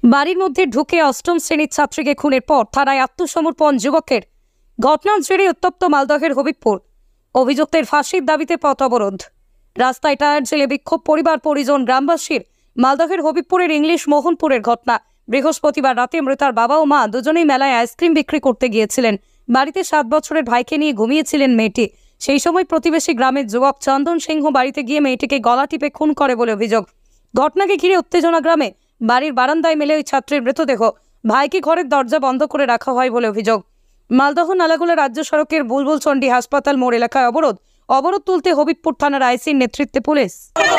বাড়ির মধ্যে ঢুকে অষ্টম শ্রেণীর ছাত্রীকে খুনের পর থানায় আত্মসমর্পণ যুবকের। ঘটনার জেরে উত্তপ্ত মালদহের হবিবপুর। অভিযুক্তের ফাঁসির দাবিতে পথ অবরোধ। রাস্তায় টায়ার জেলে বিক্ষোভ পরিবার পরিজন গ্রামবাসীর। মালদহের হবিবপুরের ইংলিশ মোহনপুরের ঘটনা। বৃহস্পতিবার রাতে মৃতার বাবা ও মা দুজনেই মেলায় আইসক্রিম বিক্রি করতে গিয়েছিলেন। বাড়িতে 7 বছরের ভাইকে নিয়ে ঘুমিয়েছিলেন মেয়েটি। সেই সময় প্রতিবেশী গ্রামের যুবক চন্দন সিংহ বাড়িতে গিয়ে মেয়েটিকে গলা টিপে খুন করে বলে অভিযোগ। ঘটনাকে ঘিরে উত্তেজনা গ্রামে। বাড়ির বারান্দায় মেলে ওই ছাত্রীর মৃতদেহ। ভাইকে ঘরের দরজা বন্ধ করে রাখা হয় বলে অভিযোগ। মালদহ নালাগোলা রাজ্য সড়কের বুলবুলচন্ডী হাসপাতাল মোড় এলাকায় অবরোধ তুলতে হবিবপুর থানার আইসির নেতৃত্বে পুলিশ।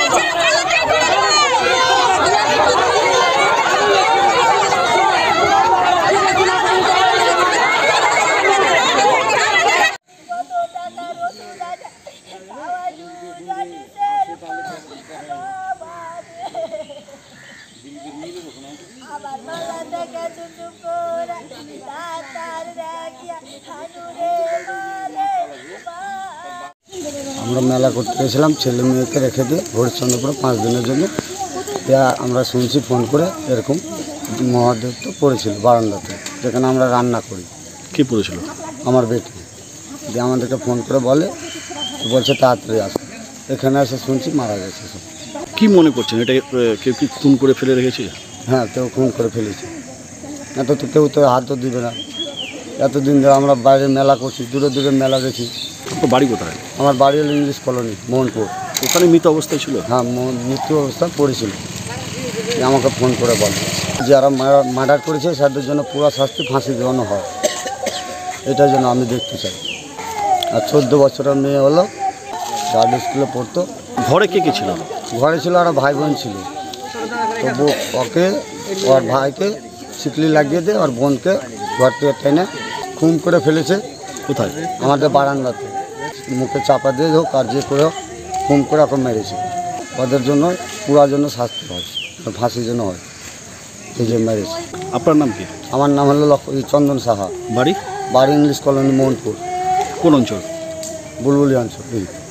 আমরা মেলা করতে গেছিলাম, ছেলে মেয়েকে রেখে দিয়ে হরিশ্চন্দ্রপুরে 5 দিনের জন্য। আমরা শুনছি ফোন করে এরকম মহাদেব তো পড়েছিল বারান্দাতে, যেখানে আমরা রান্না করি। কি পড়েছিল? আমার বেটি। দিয়ে আমাদেরকে ফোন করে বলছে তাড়াতাড়ি আসো। এখানে এসে শুনছি মারা গেছে সব। কি মনে করছেন, এটা কেউ কি খুন করে ফেলে রেখেছে? হ্যাঁ, কেউ খুন করে ফেলেছে। এত তো কেউ তো হাতও দিবে না। এতদিন ধরে আমরা বাইরে মেলা করছি, দূরে দূরে মেলা গেছি। আপনার বাড়ি কোথায়? আমার বাড়ি হলো ইংলিশ কলোনি মোহনপুর। ওখানে মৃত অবস্থায় ছিল? হ্যাঁ, মৃত্যু অবস্থা পড়েছিল। আমাকে ফোন করে বলে যারা মার্ডার করেছে তাদের জন্য পুরো শাস্তি ফাঁসি দেওয়ানো হয়। এটার জন্য আমি দেখতে চাই। আর 14 বছরের মেয়ে হলো, গার্ড স্কুলে পড়তো। ঘরে কে কে ছিল? ঘরে ছিল আর ভাই বোন ছিল। তো ওকে ওর ভাইকে শিকলি লাগিয়ে দিয়ে ওর বোনকে ঘর থেকে টেনে খুন করে ফেলেছে। কোথায়? আমাদের বারান্দাতে। মুখে চাপা দিয়ে হোক আর যে করে হোক খুন করে ওকে মেরেছে। ওদের জন্য পুরার জন্য শাস্তি হয়, ফাঁসির জন্য হয়। এই যে মেরেছে। আপনার নাম কি? আমার নাম হলো চন্দন সাহা। বাড়ি? বাড়ি ইংলিশ কলোনি মোহনপুর। কোন অঞ্চল? বুলবুলি অঞ্চল।